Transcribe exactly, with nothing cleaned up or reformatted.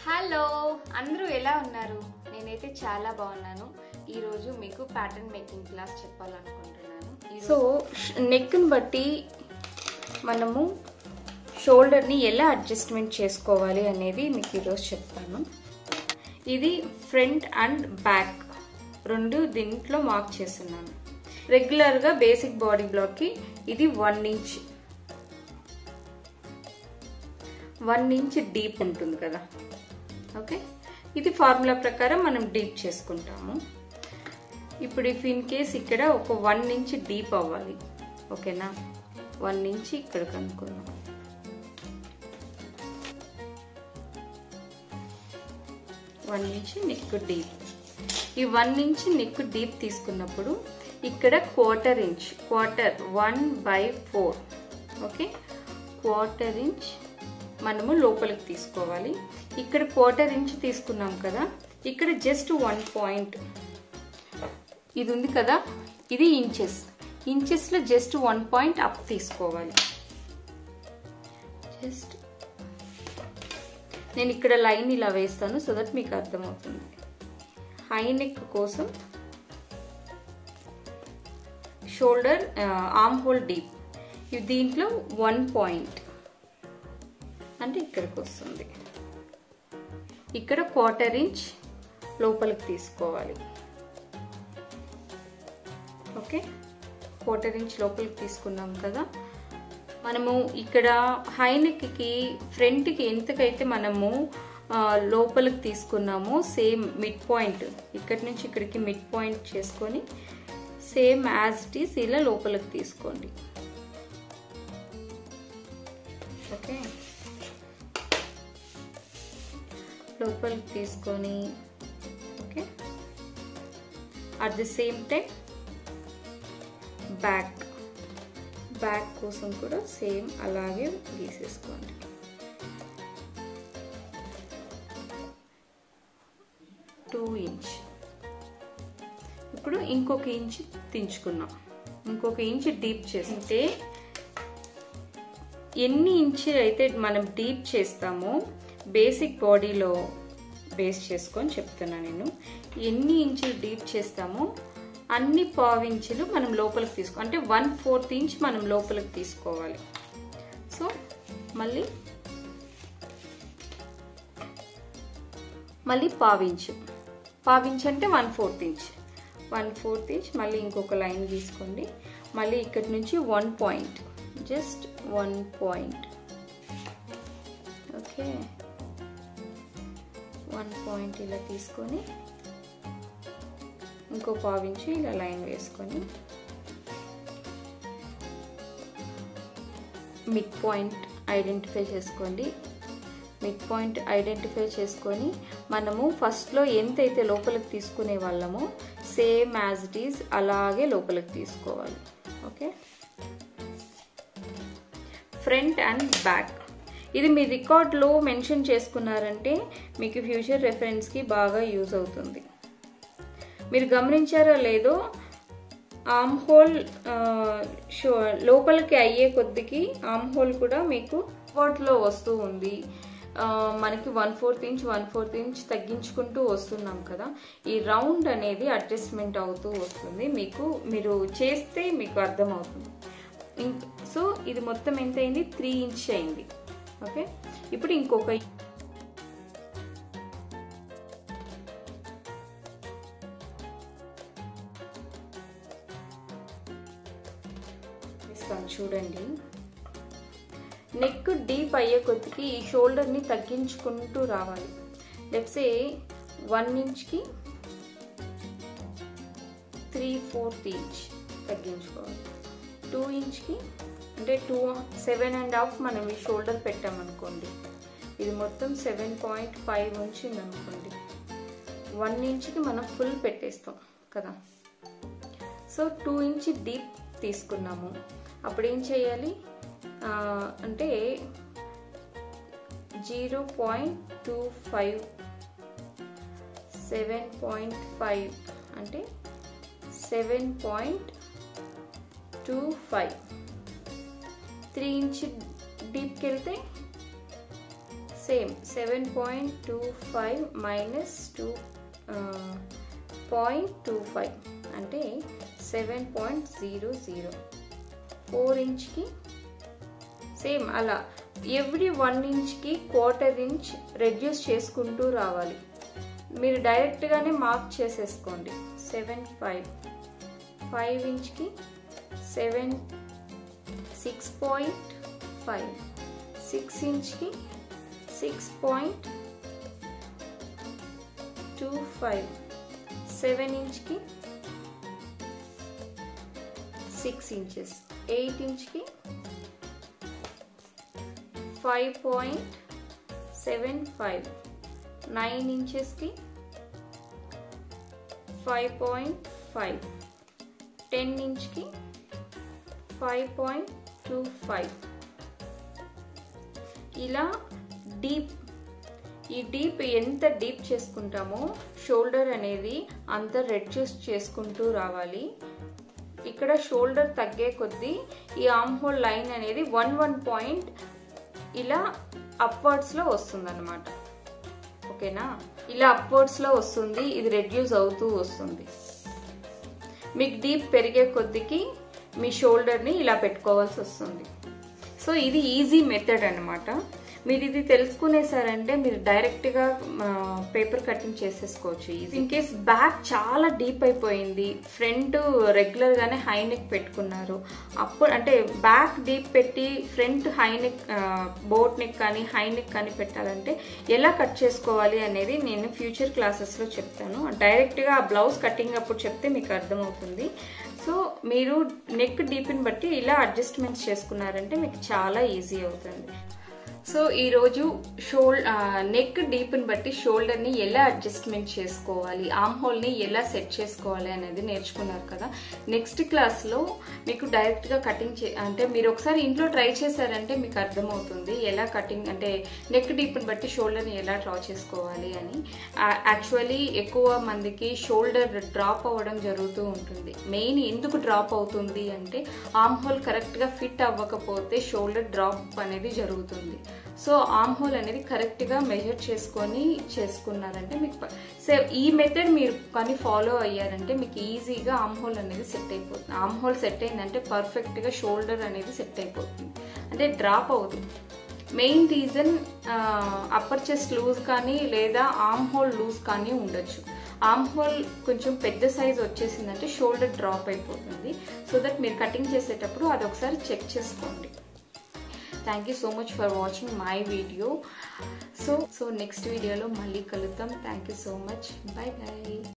Hello అందరూ ఎలా ఉన్నారు? నేనైతే చాలా బాగున్నాను. ఈరోజు మీకు ప్యాటర్న్ మేకింగ్ క్లాస్ చెప్పాలనుకుంటున్నాను. సో నెక్ని బట్టి మనము షోల్డర్ని ఎలా అడ్జస్ట్మెంట్ చేసుకోవాలి అనేది మీకు ఈరోజు చెప్తాను. ఇది ఫ్రంట్ అండ్ బ్యాక్ రెండు దీంట్లో మార్క్ చేస్తున్నాను. రెగ్యులర్గా బేసిక్ బాడీ బ్లాక్కి ఇది one inch one inch deep ఉంటుంది కదా. ఓకే, ఇది ఫార్ములా ప్రకారం మనం డీప్ చేసుకుంటాము. ఇప్పుడు ఇఫ్ ఇన్ కేస్ ఇక్కడ ఒక వన్ ఇంచ్ డీప్ అవ్వాలి, ఓకేనా? వన్ ఇంచ్ ఇక్కడ కనుక్కున్నాం. One inch neck deep. ఈ వన్ ఇంచ్ నెక్ డీప్ తీసుకున్నప్పుడు ఇక్కడ quarter inch quarter one by four okay quarter inch మనము లోపలికి తీసుకోవాలి. ఇక్కడ క్వార్టర్ ఇంచ్ తీసుకున్నాం కదా, ఇక్కడ జస్ట్ వన్ పాయింట్ ఇది ఉంది కదా, ఇది ఇంచెస్ ఇంచెస్లో జస్ట్ వన్ పాయింట్ అప్ తీసుకోవాలి. జస్ట్ నేను ఇక్కడ లైన్ ఇలా వేస్తాను సో దట్ మీకు అర్థమవుతుంది. హై నెక్ కోసం షోల్డర్ ఆర్మ్ హోల్ డీప్ దీంట్లో వన్ పాయింట్ అంటే ఇక్కడికి వస్తుంది. ఇక్కడ క్వార్టర్ ఇంచ్ లోపలికి తీసుకోవాలి. ఓకే, క్వార్టర్ ఇంచ్ లోపలికి తీసుకున్నాం కదా. మనము ఇక్కడ హై నెక్కి ఫ్రంట్కి ఎంతకైతే మనము లోపలికి తీసుకున్నామో సేమ్ మిడ్ పాయింట్ ఇక్కడి నుంచి ఇక్కడికి మిడ్ పాయింట్ చేసుకొని సేమ్ యాజ్ ఇట్ ఈస్ ఇలా లోపలికి తీసుకోండి. ఓకే, లోపలికి తీసుకొని okay at the same time back back కోసం కూడా సేమ్ అలాగే గీసేసుకోండి. టూ ఇంచ్ ఇప్పుడు ఇంకొక ఇంచ్ దించుకున్నాం. ఇంకొక ఇంచ్ డీప్ చేస్తే ఎన్ని ఇంచ్ అయితే మనం డీప్ చేస్తామో బేసిక్ బాడీలో బేస్ చేసుకొని చెప్తున్నా నేను. ఎన్ని ఇంచులు డీప్ చేస్తామో అన్ని పావించులు మనం లోపలికి తీసుకో అంటే వన్ ఫోర్త్ ఇంచ్ మనం లోపలికి తీసుకోవాలి. సో మళ్ళీ మళ్ళీ పావించు పావించు అంటే one fourth inch one fourth inch మళ్ళీ ఇంకొక లైన్ తీసుకోండి. మళ్ళీ ఇక్కడి నుంచి one point just one point okay one point ఇలా తీసుకొని ఇంకో పావించి ఇలా లైన్ వేసుకొని మిడ్ పాయింట్ ఐడెంటిఫై చేసుకోండి. మిడ్ పాయింట్ ఐడెంటిఫై చేసుకొని మనము ఫస్ట్లో ఎంతైతే లోపలికి తీసుకునే వాళ్ళమో సేమ్ యాజ్ ఇట్ ఈజ్ అలాగే లోపలికి తీసుకోవాలి. ఓకే, ఫ్రంట్ అండ్ బ్యాక్ ఇది మీ రికార్డ్లో మెన్షన్ చేసుకున్నారంటే మీకు ఫ్యూచర్ రెఫరెన్స్కి బాగా యూజ్ అవుతుంది. మీరు గమనించారో లేదో ఆర్మ్ హోల్ షో లోపలికి అయ్యే కొద్దికి ఆర్మ్ హోల్ కూడా మీకు రికార్డ్లో వస్తూ ఉంది. మనకి one fourth inch one fourth inch తగ్గించుకుంటూ వస్తున్నాం కదా. ఈ రౌండ్ అనేది అడ్జస్ట్మెంట్ అవుతూ వస్తుంది. మీకు మీరు చేస్తే మీకు అర్థమవుతుంది. సో ఇది మొత్తం ఎంత అయింది? త్రీ ఇంచ్ అయింది. ఓకే, ఇప్పుడు ఇంకొక ఇస్తాను చూడండి. నెక్ డీప్ అయ్యే కొద్దికి ఈ షోల్డర్ని తగ్గించుకుంటూ రావాలి. లెట్స్ సే వన్ ఇంచ్కి త్రీ ఫోర్త్ ఇంచ్ తగ్గించుకోవాలి. టూ ఇంచ్కి అంటే టూ సెవెన్ అండ్ హాఫ్ మనం ఈ షోల్డర్ పెట్టామనుకోండి, ఇది మొత్తం సెవెన్ పాయింట్ ఫైవ్ ఉంచింది అనుకోండి. వన్ ఇంచ్కి మనం ఫుల్ పెట్టేస్తాం కదా. సో టూ ఇంచ్ డీప్ తీసుకున్నాము. అప్పుడు ఏం చేయాలి అంటే zero point two five seven point five అంటే seven point two five three inch డీప్కి వెళ్తే same seven point two five minus two point two five అంటే seven point zero zero. Four ఇంచ్కి సేమ్ అలా ఎవ్రీ వన్ ఇంచ్కి quarter inch reduce చేసుకుంటూ రావాలి. మీరు డైరెక్ట్గానే మార్క్ చేసేసుకోండి. సెవెన్ ఫైవ్ ఫైవ్ ఇంచ్కి seven six point five, six ఇంచ్కి six point two five, seven ఇంచ్కి six inches, eight ఇంచ్కి five point seven five, nine ఇంచెస్కి ఫైవ్ పాయింట్ ఫైవ్, టెన్ ఇంచ్కి ఫైవ్ పాయింట్ టూ ఫైవ్. ఇలా డీప్ ఈ deep ఎంత deep చేసుకుంటామో shoulder అనేది అంత రెడ్యూస్ చేసుకుంటూ రావాలి. ఇక్కడ షోల్డర్ తగ్గే కొద్దీ ఈ ఆర్మ్ హోల్ లైన్ అనేది వన్ వన్ పాయింట్ ఇలా అప్వర్డ్స్లో వస్తుంది అన్నమాట. ఓకేనా, ఇలా అప్వర్డ్స్లో వస్తుంది, ఇది రెడ్యూస్ అవుతూ వస్తుంది. మీకు డీప్ పెరిగే కొద్దికి మీ షోల్డర్ని ఇలా పెట్టుకోవాల్సి వస్తుంది. సో ఇది ఈజీ మెథడ్ అన్నమాట. మీరు ఇది తెలుసుకునేసారంటే మీరు డైరెక్ట్గా పేపర్ కటింగ్ చేసేసుకోవచ్చు. ఇన్ కేస్ బ్యాక్ చాలా డీప్ అయిపోయింది, ఫ్రంట్ రెగ్యులర్గానే హై నెక్ పెట్టుకున్నారు, అప్పుడు అంటే బ్యాక్ డీప్ పెట్టి front high neck boat neck కానీ హై నెక్ కానీ పెట్టాలంటే ఎలా కట్ చేసుకోవాలి అనేది నేను ఫ్యూచర్ క్లాసెస్లో చెప్తాను. డైరెక్ట్గా ఆ బ్లౌజ్ కటింగ్ అప్పుడు చెప్తే మీకు అర్థమవుతుంది. సో మీరు నెక్ డీప్ని బట్టి ఇలా అడ్జస్ట్మెంట్స్ చేసుకున్నారంటే మీకు చాలా ఈజీ అవుతుంది. సో ఈరోజు షోల్ నెక్ డీప్ని బట్టి షోల్డర్ని ఎలా అడ్జస్ట్మెంట్ చేసుకోవాలి, ఆర్మ్ హోల్ని ఎలా సెట్ చేసుకోవాలి అనేది నేర్చుకున్నారు కదా. నెక్స్ట్ క్లాస్లో మీకు డైరెక్ట్గా కటింగ్ చే అంటే మీరు ఒకసారి ఇంట్లో ట్రై చేశారంటే మీకు అర్థమవుతుంది ఎలా కటింగ్ అంటే నెక్ డీప్ని బట్టి షోల్డర్ని ఎలా డ్రా చేసుకోవాలి అని. యాక్చువల్లీ ఎక్కువ మందికి షోల్డర్ డ్రాప్ అవ్వడం జరుగుతూ ఉంటుంది. మెయిన్ ఎందుకు డ్రాప్ అవుతుంది అంటే ఆర్మ్ హోల్ కరెక్ట్గా ఫిట్ అవ్వకపోతే షోల్డర్ డ్రాప్ అనేది జరుగుతుంది. సో ఆర్మ్ హోల్ అనేది కరెక్ట్గా మెజర్ చేసుకొని చేసుకున్నారంటే మీకు సో ఈ మెథడ్ మీరు కానీ ఫాలో అయ్యారంటే మీకు ఈజీగా ఆర్మ్ హోల్ అనేది సెట్ అయిపోతుంది. ఆర్మ్ హోల్ సెట్ అయిందంటే పర్ఫెక్ట్గా షోల్డర్ అనేది సెట్ అయిపోతుంది, అంటే డ్రాప్ అవుతుంది. Main reason upper chest loose కానీ లేదా ఆర్మ్ హోల్ లూజ్ కానీ ఉండొచ్చు. ఆర్మ్ హోల్ కొంచెం పెద్ద సైజ్ వచ్చేసిందంటే షోల్డర్ డ్రాప్ అయిపోతుంది. సో దట్ మీరు కటింగ్ చేసేటప్పుడు అది ఒకసారి చెక్ చేసుకోండి. Thank you so much for watching my video. So so next వీడియోలో మళ్ళీ కలుద్దాం. Thank you so much. Bye by.